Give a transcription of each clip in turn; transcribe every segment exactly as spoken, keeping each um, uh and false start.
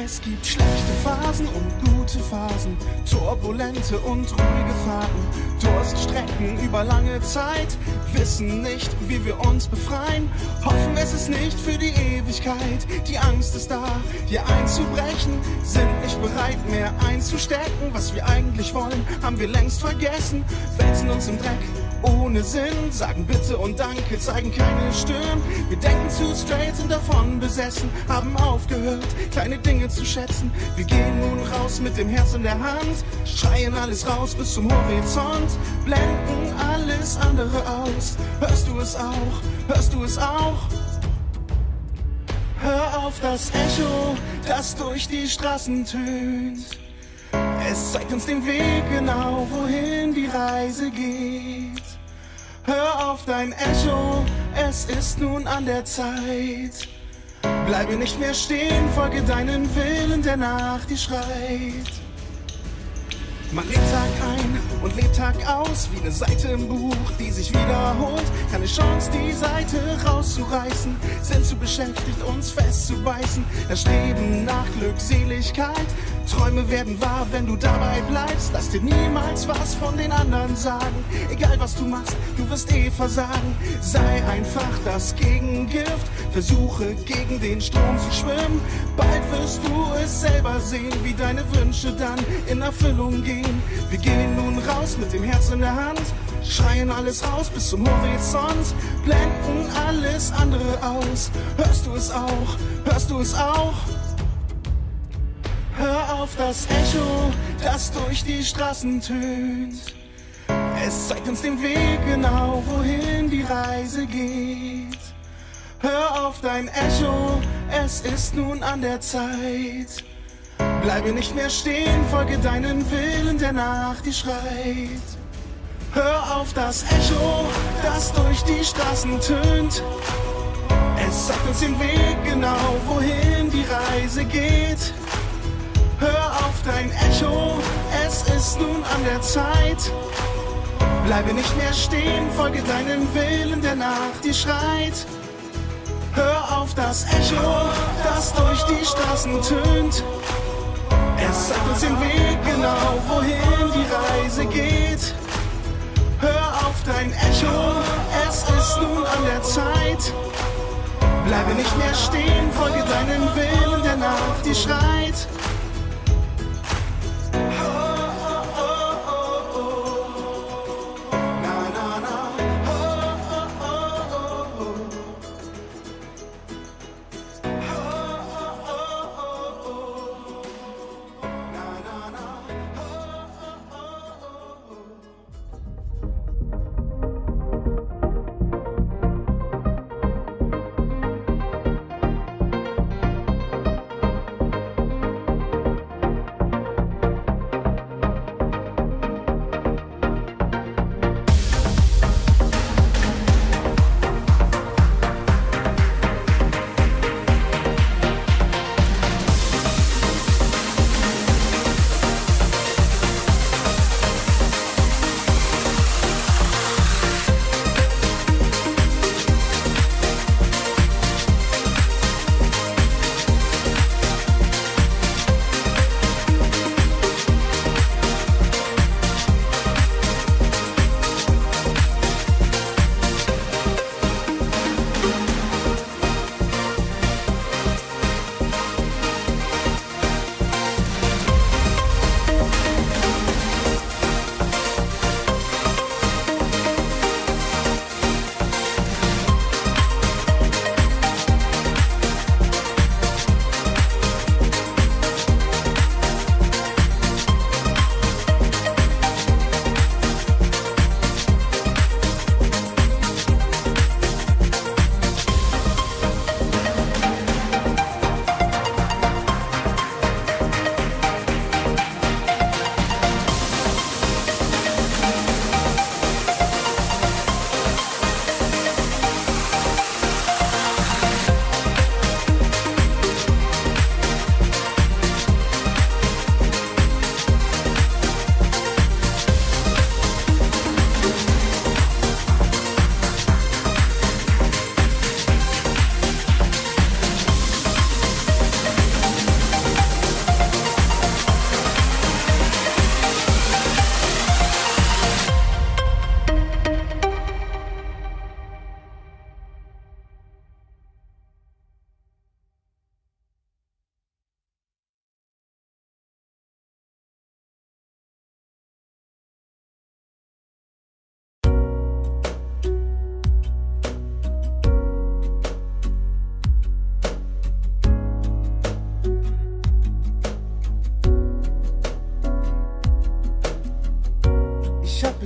Es gibt schlechte Phasen und gute Phasen, turbulente und ruhige Fahrten, Durststrecken über lange Zeit, wissen nicht, wie wir uns befreien, hoffen, es ist nicht für die Ewigkeit, die Angst ist da, hier einzubrechen, sind nicht bereit mehr einzustecken, was wir eigentlich wollen, haben wir längst vergessen, wälzen uns im Dreck, ohne Sinn, sagen Bitte und Danke, zeigen keine Stirn. Wir denken zu straight, sind davon besessen, haben aufgehört, kleine Dinge zu schätzen. Wir gehen nun raus mit dem Herz in der Hand, schreien alles raus bis zum Horizont, blenden alles andere aus. Hörst du es auch? Hörst du es auch? Hör auf das Echo, das durch die Straßen tönt. Es zeigt uns den Weg genau, wohin die Reise geht. Hör auf dein Echo, es ist nun an der Zeit. Bleibe nicht mehr stehen, folge deinen Willen, der nach dir schreit. Man lebt Tag ein und lebt Tag aus, wie eine Seite im Buch, die sich wiederholt. Keine Chance, die Seite rauszureißen, sind zu beschäftigt, uns festzubeißen. Das Streben nach Glückseligkeit, Träume werden wahr, wenn du dabei bleibst. Lass dir niemals was von den anderen sagen, egal was du machst, du wirst eh versagen. Sei einfach das Gegengift, versuche gegen den Strom zu schwimmen. Bald wirst du es selber sehen, wie deine Wünsche dann in Erfüllung gehen. Wir gehen nun raus mit dem Herz in der Hand, schreien alles raus bis zum Horizont, blenden alles andere aus. Hörst du es auch? Hörst du es auch? Hör auf das Echo, das durch die Straßen tönt. Es zeigt uns den Weg genau, wohin die Reise geht. Hör auf dein Echo, es ist nun an der Zeit. Bleibe nicht mehr stehen, folge deinen Willen, der nach dir schreit. Hör auf das Echo, das durch die Straßen tönt. Es zeigt uns den Weg genau, wohin die Reise geht. Hör auf dein Echo, es ist nun an der Zeit. Bleibe nicht mehr stehen, folge deinen Willen, der nach dir schreit. Hör auf das Echo, das durch die Straßen tönt. Es zeigt uns den Weg genau, wohin die Reise geht. Hör auf dein Echo, es ist nun an der Zeit. Bleibe nicht mehr stehen, folge deinen Willen, der nach dir schreit.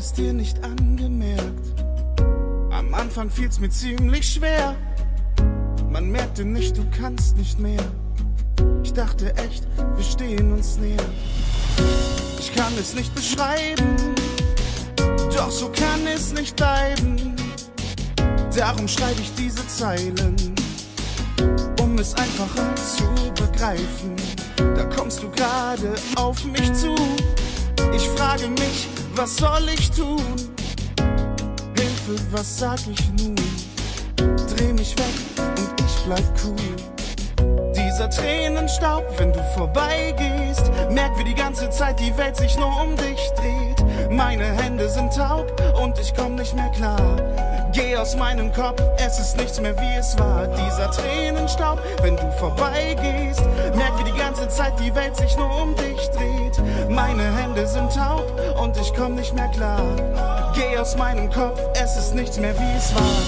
es dir nicht angemerkt. Am Anfang fiel's mir ziemlich schwer. Man merkte nicht, du kannst nicht mehr. Ich dachte echt, wir stehen uns näher. Ich kann es nicht beschreiben, doch so kann es nicht bleiben. Darum schreibe ich diese Zeilen, um es einfacher zu begreifen. Da kommst du gerade auf mich zu. Ich frage mich, was soll ich tun? Hilfe, was sag ich nun? Dreh mich weg und ich bleib cool. Dieser Tränenstaub, wenn du vorbeigehst, merk, wie die ganze Zeit die Welt sich nur um dich dreht. Meine Hände sind taub und ich komm nicht mehr klar. Geh aus meinem Kopf, es ist nichts mehr wie es war. Dieser Tränenstaub, wenn du vorbeigehst, merk, wie die ganze Zeit die Welt sich nur um dich dreht. Meine Hände sind taub und ich komm nicht mehr klar. Geh aus meinem Kopf, es ist nichts mehr wie es war.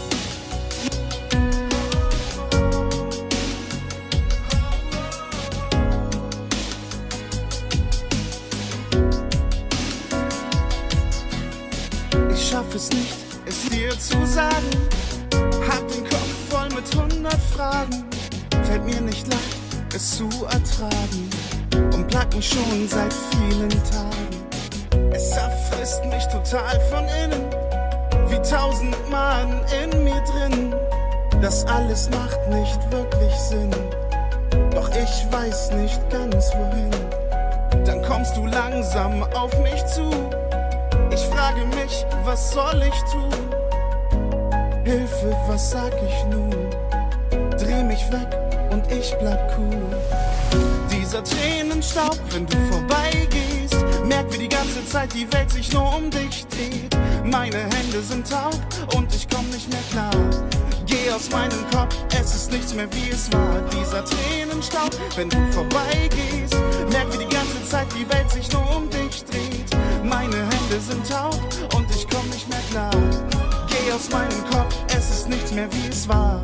Ich schaff es nicht, es dir zu sagen. Hab den Kopf voll mit hundert Fragen. Fällt mir nicht leicht, es zu ertragen. Und plagt mich schon seit vielen Tagen. Es zerfrisst mich total von innen, wie tausend Mann in mir drin. Das alles macht nicht wirklich Sinn, doch ich weiß nicht ganz wohin. Dann kommst du langsam auf mich zu. Ich frage mich, was soll ich tun? Hilfe, was sag ich nun? Dreh mich weg und ich bleib cool. Dieser Tränenstaub, wenn du vorbeigehst, merk, wie die ganze Zeit die Welt sich nur um dich dreht. Meine Hände sind taub und ich komm nicht mehr klar. Geh aus meinem Kopf, es ist nichts mehr wie es war. Dieser Tränenstaub, wenn du vorbeigehst, merk, wie die ganze Zeit die Welt sich nur um dich dreht. Meine Hände sind taub und ich komm nicht mehr klar. Geh aus meinem Kopf, es ist nichts mehr wie es war.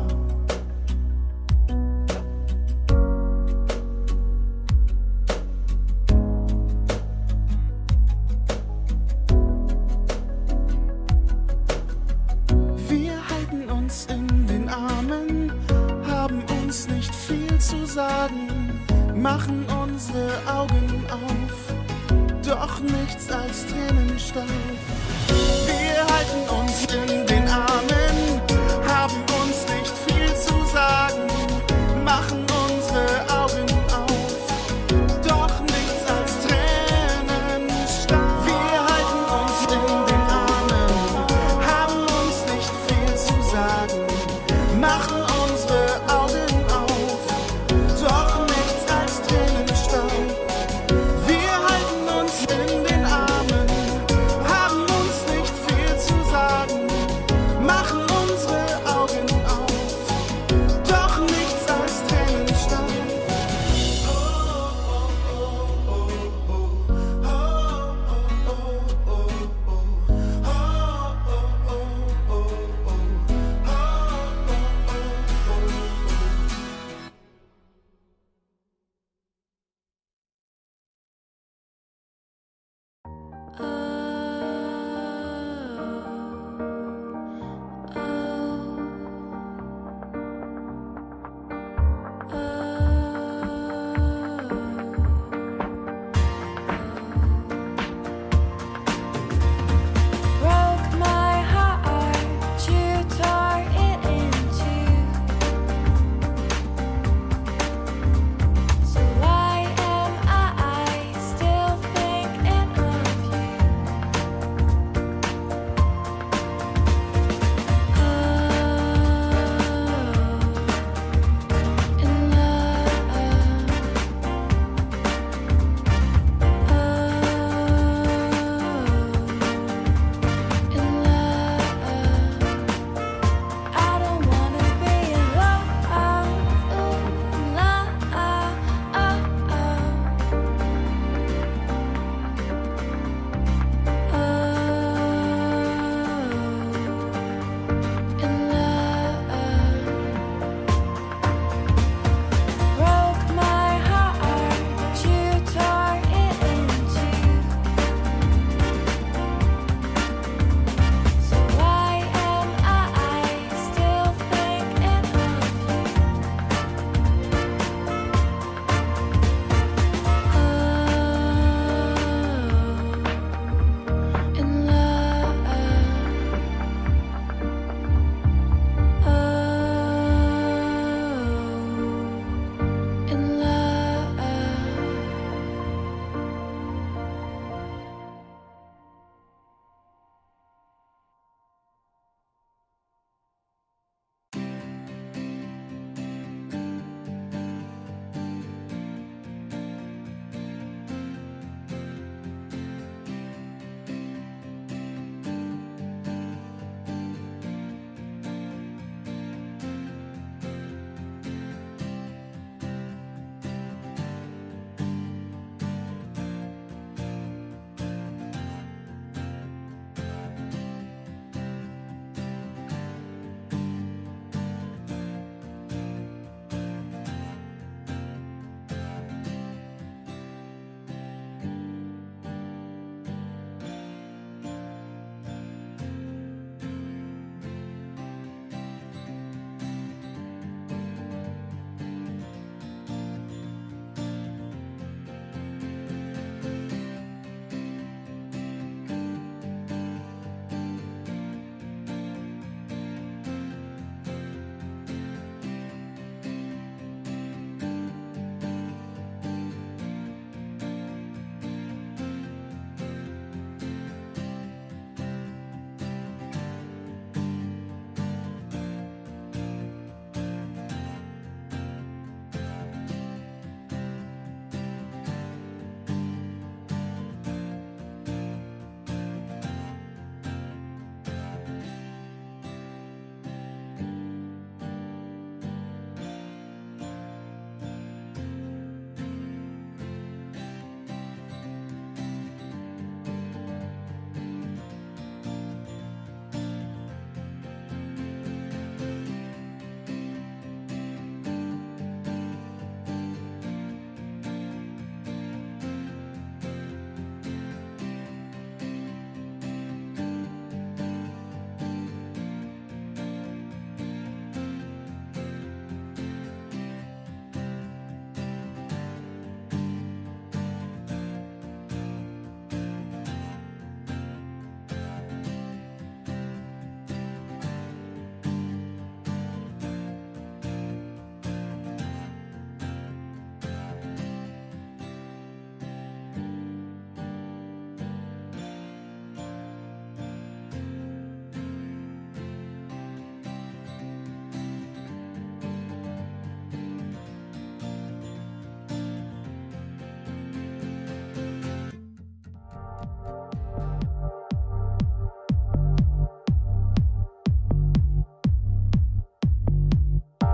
Wir halten uns in den Armen, haben uns nicht viel zu sagen, machen unsere Augen auf, doch nichts als Tränenstaub. Wir halten uns in den Armen, haben uns nicht viel zu sagen, machen unsere Augen auf, doch nichts als Tränenstaub. Wir halten uns in den Armen, haben uns nicht viel zu sagen, machen unsere Augen auf, doch nichts als Tränenstaub. Wir halten uns in den Armen, haben uns nicht viel zu sagen,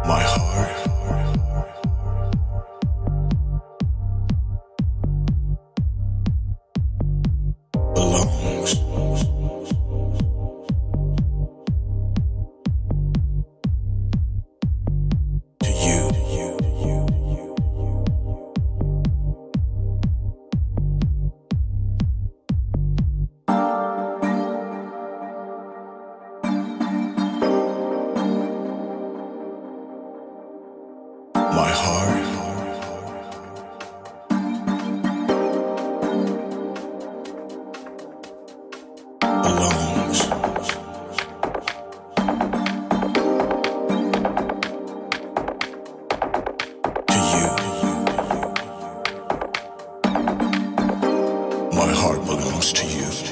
My heart belongs to you. My heart belongs to you. My heart belongs to you.